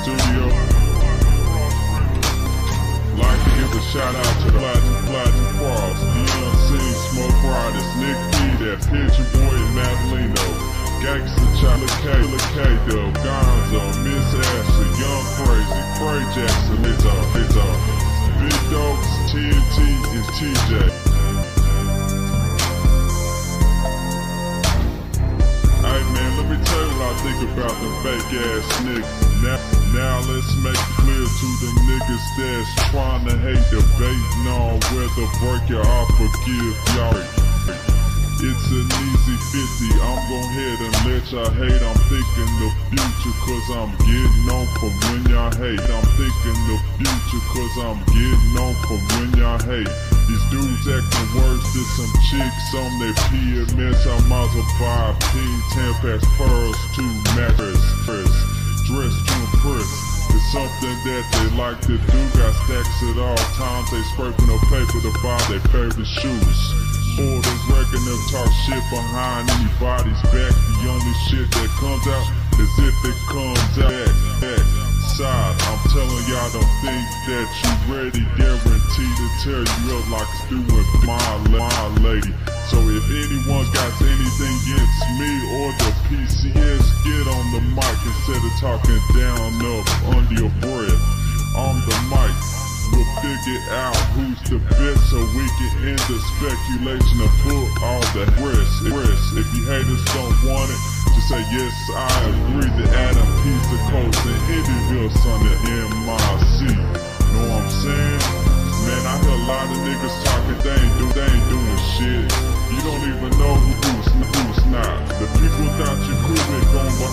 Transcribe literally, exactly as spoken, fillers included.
studio. Like to give a shout out to the Logic Logic Cross, the unseen smoke riders, Nick P, that Picture Boy and Madelino, Gangsta Charlie K, K Dub, Gonzo, Miss Ashley, Young Crazy, Cray Jackson, it's on, it's on. Big Dogs, T N T is T J. Hey man, let me tell you what I think about them fake ass niggas. Now, now let's make it clear to the niggas that's trying to hate, debating on whether break it or forgive y'all. It's an easy fifty, I'm gon' head and let y'all hate. I'm thinking the future cause I'm getting on from when y'all hate. I'm thinking the future cause I'm getting on from when y'all hate. These dudes acting worse than some chicks on their P M S. I might as well buy a pink ten packs pearls to mattress, dressed to impress. It's something that they like to do, got stacks at all times. They scraping up paper to buy their favorite shoes. Orders wrecking them talk shit behind anybody's back. The only shit that comes out is if it comes out back side. I'm telling y'all, don't think that you ready. Guaranteed to tear you up like it's doing my, my lady. So if anyone's got anything against me or the P C S, get on the mic instead of talking down up under your breath. On the mic, we'll figure out who's the best so we can end the speculation and put all the rest. rest. If you haters don't want it, just say yes, I agree to add a piece of coast in Indieville, son, the M I C. Know what I'm saying? Man, I hear a lot of niggas talking, they ain't, do, they ain't doing shit. You don't even know who's, who's not. The people thought you cool with going